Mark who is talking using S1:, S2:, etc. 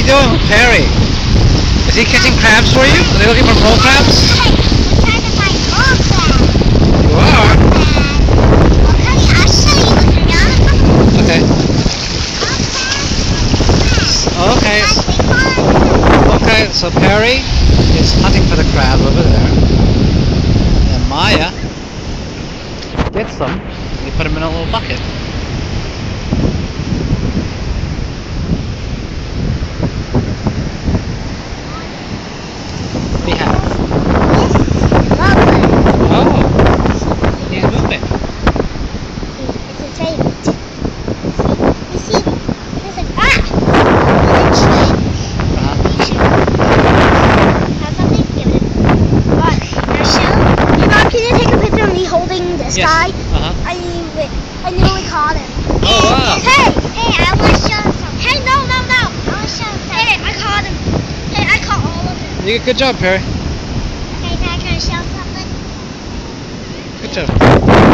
S1: you doing with Perry? Is he catching crabs for you? Are they looking for mole crabs?
S2: We're trying to find mole crabs.
S1: You are?
S2: Okay, I'll show you.
S1: Okay. Okay. Okay, so Perry is hunting for the crab over there. And Maya gets them. You put them in a little bucket. What do you have? Oh, he's moving.
S2: It's a favorite. You see, there's a there's a tree. Have something? Give it. Alright, now show. You know, can you take a picture of me holding this guy? I nearly caught him.
S1: Oh, wow.
S2: Hey, I want to show him something. Hey, no. I want to show him something. Hey, I caught him. Hey, I caught all of them.
S1: You did a good job, Perry.
S2: Okay, now can I show something?
S1: Good job.